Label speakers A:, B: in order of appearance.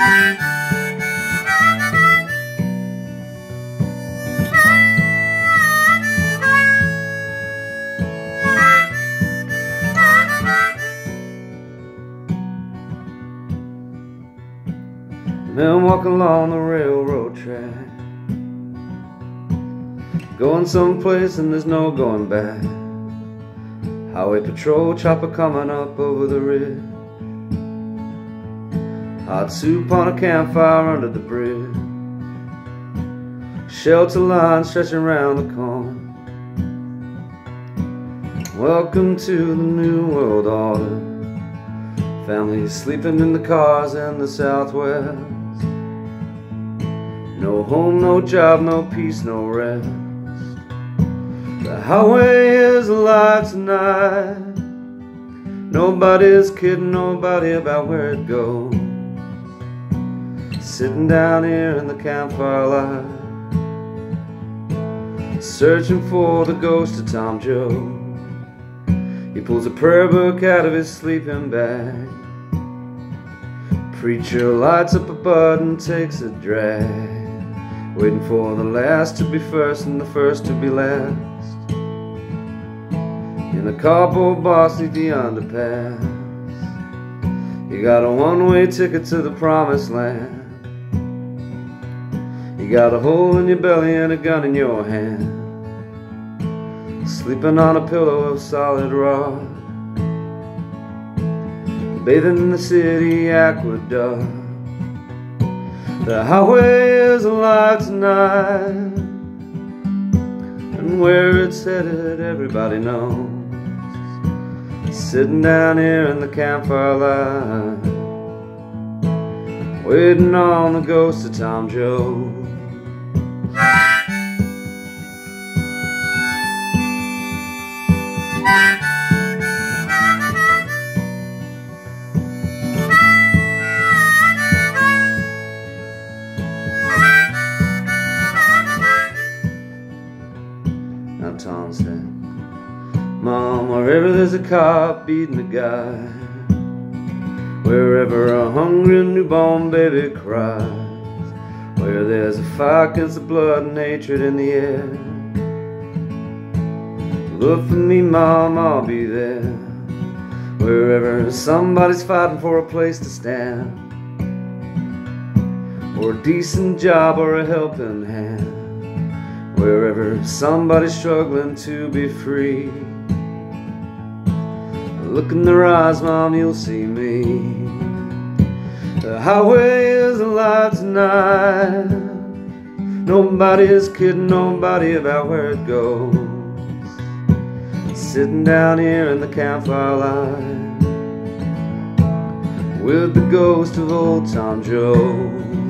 A: Men walking along the railroad track, going someplace and there's no going back. Highway patrol chopper coming up over the ridge. Hot soup on a campfire under the bridge. Shelter line stretching around the corner. Welcome to the New World Order. Families sleeping in the cars in the Southwest. No home, no job, no peace, no rest. The highway is alive tonight. Nobody's kidding nobody about where it goes. Sitting down here in the campfire light, searching for the ghost of Tom Joad. He pulls a prayer book out of his sleeping bag. Preacher lights up a bud and takes a drag, waiting for the last to be first and the first to be last. In the cardboard box neath the underpass, you got a one-way ticket to the promised land. You got a hole in your belly and a gun in your hand, sleeping on a pillow of solid rock, bathing in the city aqueduct. The highway is alive tonight, and where it's headed everybody knows. Sitting down here in the campfire light, waiting on the ghost of Tom Joad. Now Tom said, Mom, wherever there's a cop beating a guy, wherever a hungry newborn baby cries, where there's a fight against the blood and hatred in the air, look for me, Mom, I'll be there. Wherever somebody's fighting for a place to stand, or a decent job or a helping hand, wherever somebody's struggling to be free, look in their eyes, Mom, you'll see me. The highway is alive tonight. Nobody's kidding nobody about where it goes. Sitting down here in the campfire light, with the ghost of old Tom Joad.